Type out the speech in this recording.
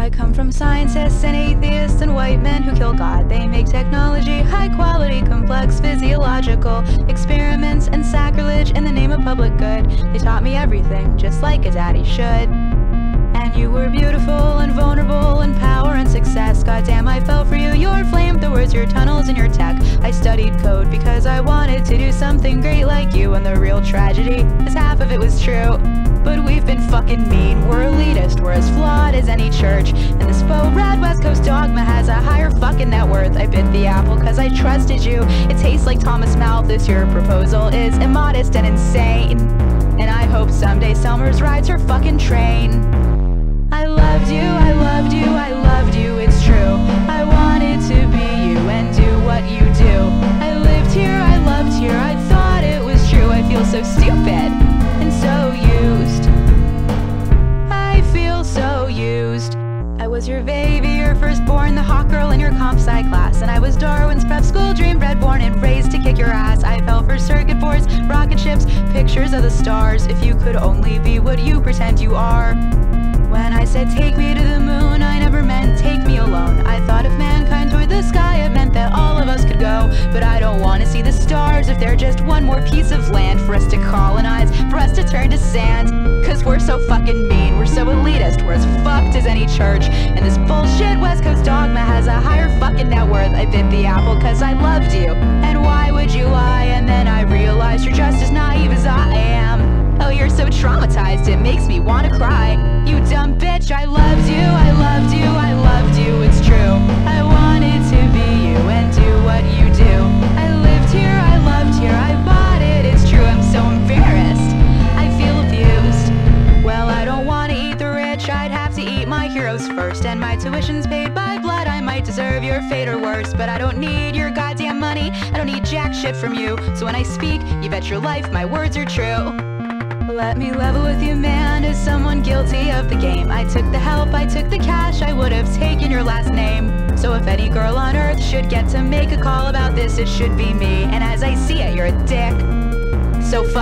I come from scientists and atheists and white men who kill God. They make technology high quality, complex, physiological experiments and sacrilege in the name of public good. They taught me everything, just like a daddy should. And you were beautiful and vulnerable in power and success. Goddamn, I fell for you, your flamethrowers, your tunnels, and your tech. I studied code because I wanted to do something great like you. And the real tragedy is half of it was true. But we've been fucking mean, we're elitist, we're as flawed as any church. And this faux rad West Coast dogma has a higher fucking net worth. I bit the apple cause I trusted you. It tastes like Thomas Malthus, your proposal is immodest and insane. And I hope someday Selmers rides her fucking train. I loved you, I loved you, I loved you, it's true. I wanted to be you and do what you do. I lived here, I loved here, I thought it was true. I feel so stupid and so used. I feel so used. I was your baby, your firstborn, the hot girl in your comp sci class. And I was Darwin's prep school dream, bred, born, and raised to kick your ass. I fell for circuit boards, rocket ships, pictures of the stars. If you could only be what you pretend you are. When I said take me to the moon, I never meant take me alone. I thought if mankind toured the sky, it meant that all of us could go. But I don't want to see the stars if they're just one more piece of land for us to colonize, for us to turn to sand. Cause we're so fucking mean, we're so elitist, we're as fucked as any church. And this bullshit West Coast dogma has a higher fucking net worth. I bit the apple cause I loved you. And why would you lie? And then I realized you're just as naive as I am. Oh, you're so traumatized, it makes me wanna cry. You dumb bitch, I loved you, I loved you, I loved you, it's true. I wanted to be you and do what you do. I lived here, I loved here, I bought it, it's true. I'm so embarrassed, I feel abused. Well, I don't wanna eat the rich, I'd have to eat my heroes first. And my tuition's paid by blood, I might deserve your fate or worse. But I don't need your goddamn money, I don't need jack shit from you. So when I speak, you bet your life my words are true. Let me level with you, man, as someone guilty of the game. I took the help, I took the cash, I would have taken your last name. So if any girl on earth should get to make a call about this, it should be me. And as I see it, you're a dick. So fuck